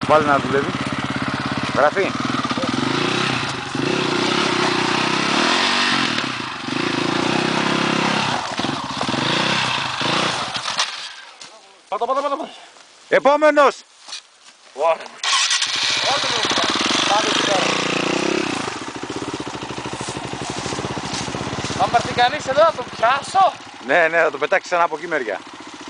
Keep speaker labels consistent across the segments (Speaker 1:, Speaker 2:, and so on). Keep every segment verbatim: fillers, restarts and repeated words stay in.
Speaker 1: Βάλει να δουλεύει. Γραφή.
Speaker 2: Πάτα, πάτα, πάτα, πάτα.
Speaker 1: Επόμενος.
Speaker 2: Ωραία. Πάμε εκεί πέρα. Αν πάρθει κανείς εδώ να το πιάσω.
Speaker 1: Ναι, ναι, θα το πετάξει ξανά από εκεί μεριά.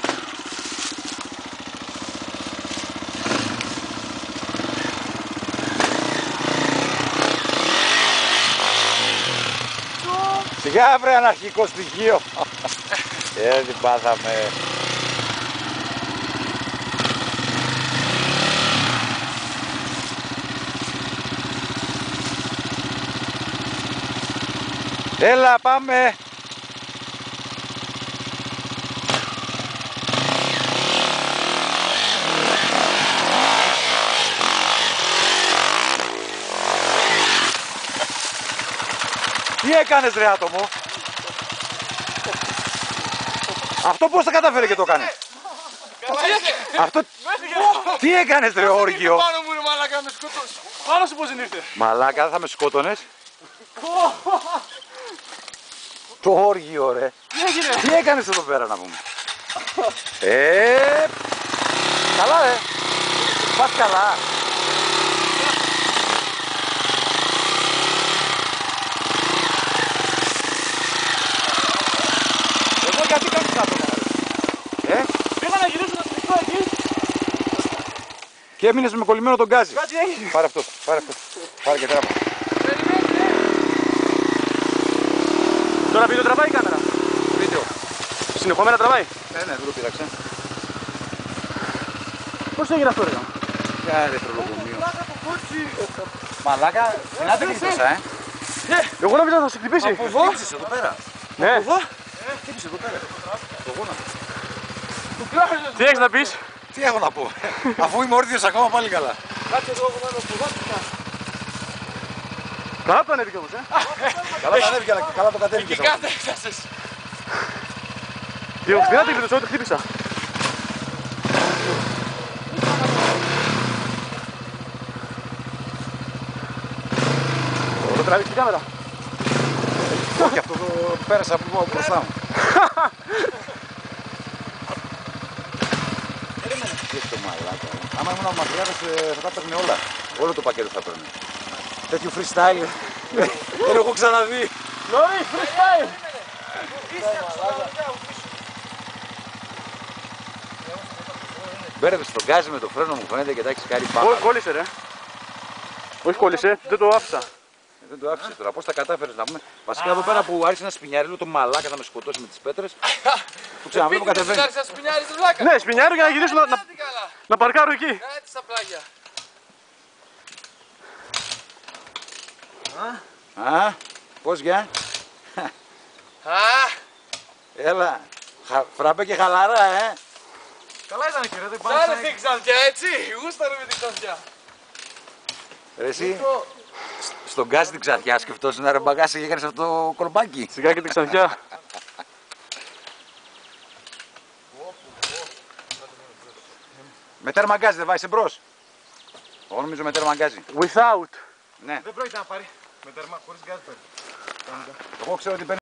Speaker 1: Σιγά βρε αναρχικό στοιχείο. Ε, την πάθαμε. Έλα, πάμε. Τι έκανες ρε άτομο? Αυτό πώς τα καταφέρε και το έκανε? Αυτό... Τι έκανες ρε όργιο?
Speaker 2: Πάνω μου ρε μαλάκα, με σκοτώσει. Πάνω σου πώς δεν ήρθε?
Speaker 1: Μαλάκα, δεν θα με σκότωνες. Το όργιο ρε. Τι έκανες εδώ πέρα να πούμε? Ε, καλά ρε. Πας καλά. Εδώ γιατί κάνεις κάτω ε?
Speaker 2: Πήγα να γυρίσω το στριχτό εκεί.
Speaker 1: Και έμεινες με κολλημένο τον γκάζι.
Speaker 2: Κάτι έγινε.
Speaker 1: Πάρε αυτό, πάρε αυτό. Πάρε και τράβα.
Speaker 2: Τώρα βίντεο τραβάει η κάμερα.
Speaker 1: Βίντεο.
Speaker 2: Συνεχόμενα τραβάει.
Speaker 1: Ναι, ναι, δεν το πειράξε.
Speaker 2: Πώς έγινε αυτό ρε?
Speaker 1: Για ρε προλογομείο. Μαλάκα, να την χτύπησα, ε.
Speaker 2: Εγώ νόμιζα θα σε χτυπήσει.
Speaker 1: Από εδώ. Χτύπησες εδώ πέρα.
Speaker 2: Ναι.
Speaker 1: Χτύπησε εδώ πέρα. Το γόνα.
Speaker 2: Τι έχεις να πεις?
Speaker 1: Τι έχω να πω. Αφού είμαι όρθιος ακόμα πάλι καλά.
Speaker 2: Κάτσε εδώ εγώ να το πω. Καλά το ανέβηκε όμως, ε.
Speaker 1: Καλά το ανέβηκε, αλλά και καλά το κατέβηκε.
Speaker 2: Εκεί κάτω έφτασες. Διοξιδιά την κριτοσό, τη χτύπησα. Το τραβήξει την κάμερα.
Speaker 1: Όχι, αυτό το πέρασα από μπροστά μου. Τι το μαλάκα. Άμα ήμουν μακριά θα τα παίρνει όλα. Όλο το πακέτο θα παίρνει. Τέτοιο freestyle δεν έχω ξαναδεί.
Speaker 2: Λόρι, freestyle!
Speaker 1: Μπέρδευες τον γκάζι με το φρένο μου φαίνεται και τα έχεις κάνει πάνω.
Speaker 2: Κόλλησε ρε. Όχι κόλλησε, δεν το άφησα.
Speaker 1: Δεν το άφησες τώρα, πώς τα κατάφερες να πούμε. Βασικά εδώ πέρα που άρχισε να σπινιάρει, λέω το μαλάκα θα με σκοτώσει με τις πέτρες. Το ξαναβλέπω κατεβαίνει.
Speaker 2: Ναι, σπινιάρω για να γυρίσω να, να, να παρκάρω εκεί.
Speaker 3: Κάτι στα πλάγια.
Speaker 1: Α, πώς για.
Speaker 3: Α,
Speaker 1: Έλα, χα, φραπέ και χαλαρά, ε.
Speaker 2: Καλά ήταν και ρε, δεν
Speaker 3: Ζάλε την ξανθιά έτσι, γούσταρε με την ξανθιά.
Speaker 1: Ρε εσύ, σ- στον γκάζι την ξαφιά σκεφτόσουν να ρε μπαγκάσει και έκανες αυτό το κολμπάκι.
Speaker 2: Σιγά και την ξανθιά.
Speaker 1: Με τέρμα γκάζι δεν βάζεις εμπρός. Εγώ νομίζω με τέρμα γκάζι.
Speaker 2: Without.
Speaker 1: Ναι,
Speaker 2: Δεν πρόκειται να πάρει. Με τέρμα, χωρίς γκάζι παίρνει.
Speaker 1: εγώ ξέρω ότι